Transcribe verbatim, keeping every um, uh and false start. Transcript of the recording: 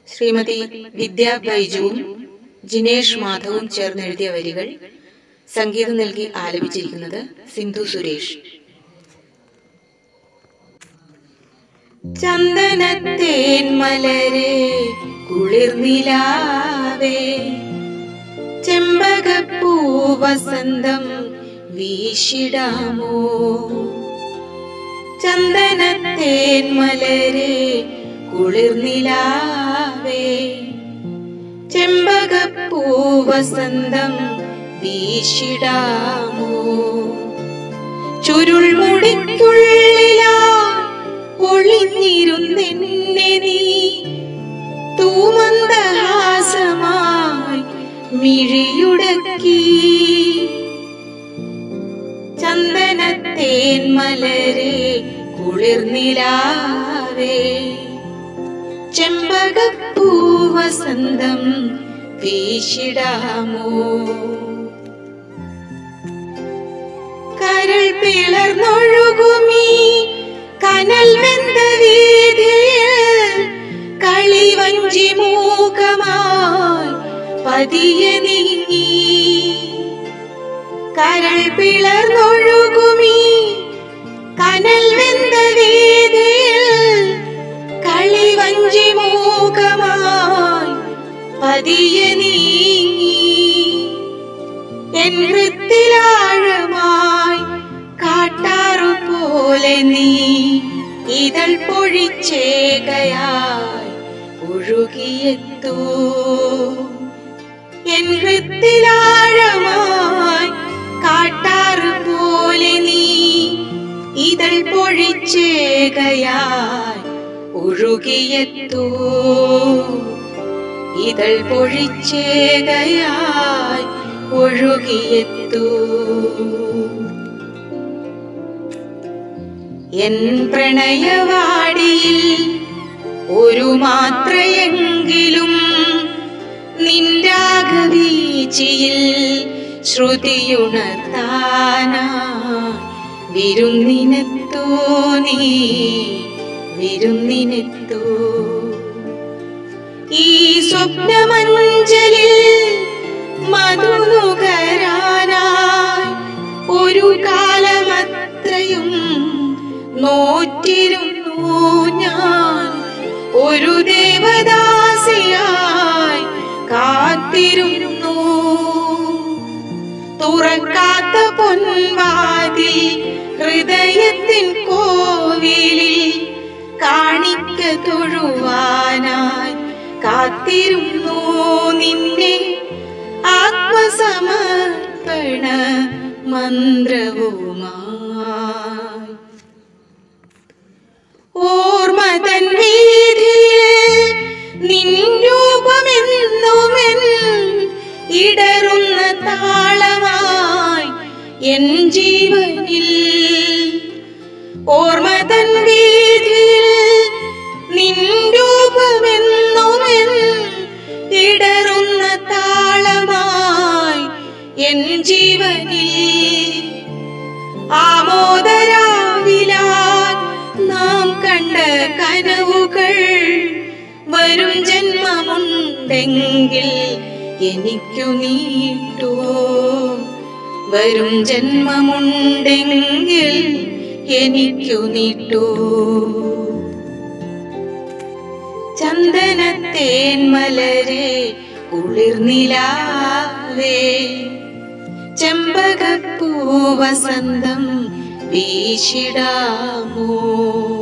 ശ്രീമതി വിദ്യാ ബൈജുവും ജിനേഷ് മാധവും ചേർന്നെഴുതിയ വരികൾ സംഗീതം നൽകി ആലപിച്ചിരിക്കുന്നത് സിന്ധു സുരേഷ്. ചന്ദനത്തേൻ മലരെ കുളിർനിലാവേ, ചെമ്പകപ്പൂ വസന്തം വീശിടാമോ. ചന്ദനത്തേൻ മലരെ കുളിർനിലാവേ, ചെമ്പകപ്പൂ വസന്തം വീശിടാമോ. ചുരുൾമുടിക്കുള്ളിലാ ഒളിഞ്ഞിരുന്നെന്നെ നീ തൂമന്ദഹാസമായി മിഴിയുടക്കി. ചന്ദനത്തേൻ മലരെ കുളിർനിലാവേ, ചെമ്പകപ്പൂ വസന്തം വീശിടാമോ. കരൾ പിളർന്നൊഴുകുമീ കനൽ വെന്ത വീതിയിൽ കളിവഞ്ചി മൂകമായി പതിയെ നീങ്ങി. കരൾ പിളർന്നൊഴുകുമീ കനൽ വെന്ത വീതിയിൽ കളിവഞ്ചി മൂകമായി പതിയെ നീങ്ങി. എൻ ഹൃത്തിലാഴമായി കാട്ടാറു പോലെ നീ ഇതൾ പൊഴിച്ചേകയായി ഒഴുകിയെത്തൂ. എൻ ഹൃത്തിലാഴമായി കാട്ടാറു പോലെ നീ ഇതൾ പൊഴിച്ചേകയായി ഒഴുകിയെത്തൂ. ഇതൾ പൊഴിച്ചേകയായി ഒഴുകിയെത്തൂ. എൻ പ്രണയവാടിയിൽ ഒരു മാത്രയെങ്കിലും നിൻരാഗവീചിയിൽ ശ്രുതിയുണർത്താനാ വിരുന്നിനെത്തൂ. നീ വിരുന്നിനെത്തൂ. ഈ സ്വപ്നമഞ്ജലിൽ മധുനുകരാനായി ഒരു കാലമത്രയും നോറ്റിരുന്നു ഞാൻ. ഒരു ദേവദാസിയായി കാത്തിരുന്നു. തുറക്കാത്ത പൊൻവാതിൽ ഹൃദയത്തിൻ കോവിലിൽ കാണിക്ക തൊഴുവാനായി കാത്തിരുന്നു. നിന്നെ ആത്മസമർപ്പണ മന്ത്രവുമായി ഓർമ്മതൻ വീതിയിൽ നിൻ രൂപമെന്നുമെൻ ഇടറുന്ന താളമായി എൻ ജീവനിൽ. ഓർമ്മതൻ വീതിയിൽ നിൻ രൂപമെന്നുമെൻ ഇടറുന്ന താളമായി എൻ ജീവനിൽ. ആമോദരാവിലാൽ നാം കണ്ട കനവുകൾ വരും ജന്മമുണ്ടെങ്കിൽ എനിക്കു നീട്ടൂ. വരും ജന്മമുണ്ടെങ്കിൽ എനിക്കു നീട്ടൂ. ചന്ദനത്തേൻ മലരെ കുളിർനിലാവേ, ചെമ്പകപ്പൂ വസന്തം വീശിടാമോ.